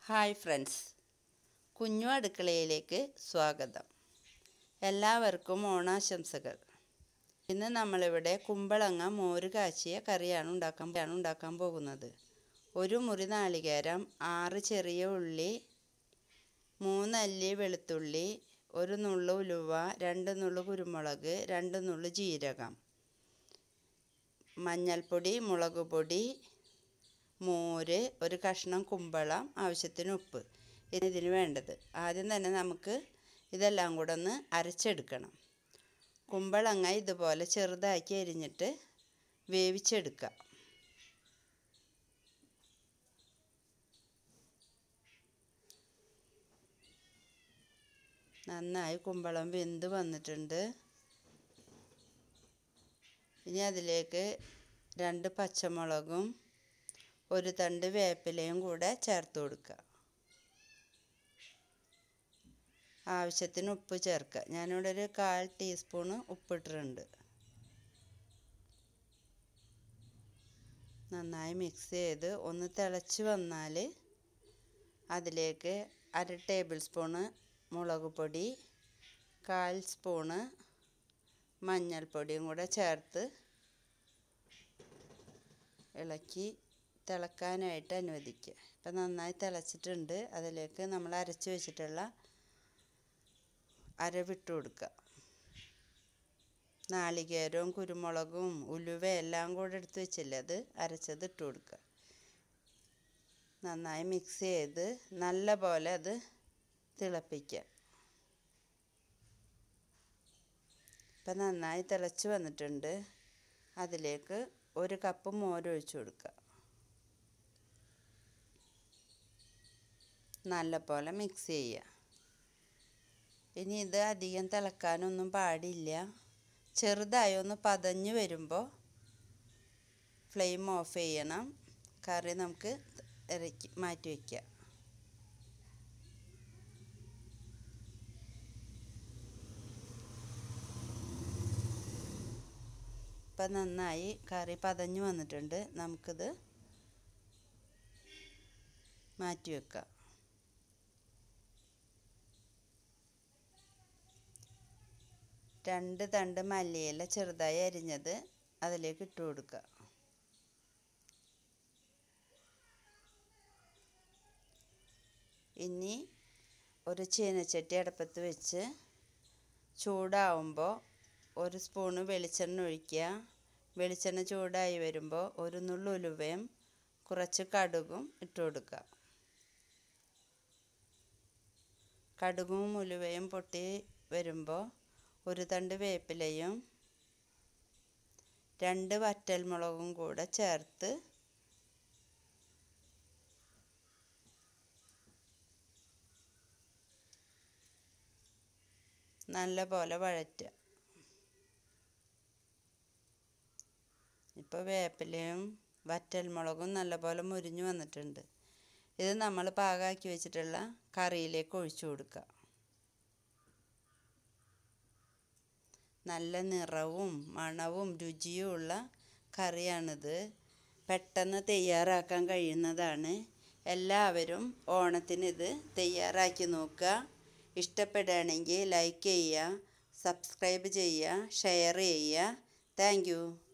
Hi friends, കുഞ്ഞു അടുക്കളയിലേക്ക് സ്വാഗതം. എല്ലാവർക്കും ഓണാശംസകൾ. ഇന്ന് നമ്മളിവിടെ കുമ്പളങ്ങ മോര് കാച്ചിയ കറിയാണ് ഉണ്ടാക്കാൻ പോകുന്നത്. ഒരു മുറി നാളികേരം, 6 ചെറിയ ഉള്ളി, 3 അല്ലി വെളുത്തുള്ളി, 1 നുള്ളു ഉലുവ, 2 നുള്ളു കുരുമുളക്, 2 നുള്ളു ജീരകം, മഞ്ഞൾപ്പൊടി, മുളക് പൊടി, മോര്, ഒരു കഷ്ണം കുമ്പളം, ആവശ്യത്തിന് ഉപ്പ്. ഇതിന് വേണ്ടത്. ആദ്യം തന്നെ നമുക്ക് ഇതെല്ലാം കൂടെ ഒന്ന് അരച്ചെടുക്കണം. കുമ്പളങ്ങ ഇതുപോലെ ചെറുതാക്കി അരിഞ്ഞിട്ട് വേവിച്ചെടുക്കുക. നന്നായി കുമ്പളം വെന്ത് വന്നിട്ടുണ്ട്. ഇനി അതിലേക്ക് 2 പച്ചമുളകും 1 തണ്ട് വേപ്പിലയും കൂടെ ചേർത്ത് കൊടുക്കുക. ആവശ്യത്തിന് ഉപ്പ് ചേർക്കുക. ഞാനിവിടെ ഒരു 1/4 ടീസ്പൂണ് ഉപ്പിട്ടിട്ടുണ്ട്. നന്നായി മിക്സ് ചെയ്ത് ഒന്ന് തിളച്ച് വന്നാൽ അതിലേക്ക് 1/2 ടേബിൾ സ്പൂണ് മുളക് പൊടി, 1/4 സ്പൂണ് മഞ്ഞൾപ്പൊടിയും കൂടെ ചേർത്ത് ഇളക്കി തിളക്കാനായിട്ട് അനുവദിക്കുക. ഇപ്പം നന്നായി തിളച്ചിട്ടുണ്ട്. അതിലേക്ക് നമ്മൾ അരച്ച് വെച്ചിട്ടുള്ള അരവിട്ട് കൊടുക്കുക. നാളികേരവും കുരുമുളകും ഉലുവ എല്ലാം കൂടെ എടുത്ത് വെച്ചില്ലേ, അത് അരച്ചത് ഇട്ട് കൊടുക്കുക. നന്നായി മിക്സ് ചെയ്ത് നല്ല പോലെ അത് തിളപ്പിക്കുക. ഇപ്പം നന്നായി തിളച്ച് വന്നിട്ടുണ്ട്. അതിലേക്ക് 1 കപ്പ് മോര് ഒഴിച്ച് കൊടുക്കുക. നല്ല പോലെ മിക്സ് ചെയ്യുക. ഇനി ഇത് അധികം തിളക്കാനൊന്നും പാടില്ല. ചെറുതായി ഒന്ന് പതഞ്ഞ് വരുമ്പോൾ ഫ്ലെയിം ഓഫ് ചെയ്യണം. കറി നമുക്ക് മാറ്റി വയ്ക്കാം. ഇപ്പം നന്നായി കറി പതഞ്ഞ് വന്നിട്ടുണ്ട്. നമുക്കിത് മാറ്റി വെക്കാം. രണ്ട് തണ്ട് മല്ലിയില ചെറുതായി അരിഞ്ഞത് അതിലേക്ക് ഇട്ട് കൊടുക്കുക. ഇനി ഒരു ചീനച്ചട്ടി അടുപ്പത്ത് വെച്ച് ചൂടാവുമ്പോൾ 1 സ്പൂണ് വെളിച്ചെണ്ണ ഒഴിക്കുക. വെളിച്ചെണ്ണ ചൂടായി വരുമ്പോൾ 1 നുള്ളു ഉലുവയും കുറച്ച് കടുകും ഇട്ട് കൊടുക്കുക. കടുകും ഉലുവയും പൊട്ടി വരുമ്പോൾ 1 തണ്ട് വേപ്പിലയും 2 വറ്റൽമുളകും കൂടെ ചേർത്ത് നല്ല പോലെ വഴറ്റുക. ഇപ്പോൾ വേപ്പിലയും വറ്റൽമുളകും നല്ലപോലെ മുരിഞ്ഞു വന്നിട്ടുണ്ട്. ഇത് നമ്മൾ പാകമാക്കി വെച്ചിട്ടുള്ള കറിയിലേക്ക് ഒഴിച്ചു കൊടുക്കുക. നല്ല നിറവും മണവും രുചിയുമുള്ള കറിയാണിത്. പെട്ടെന്ന് തയ്യാറാക്കാൻ കഴിയുന്നതാണ്. എല്ലാവരും ഓണത്തിന് ഇത് തയ്യാറാക്കി നോക്കുക. ഇഷ്ടപ്പെടുകയാണെങ്കിൽ ലൈക്ക് ചെയ്യുക, സബ്സ്ക്രൈബ് ചെയ്യുക, ഷെയർ ചെയ്യുക. Thank U.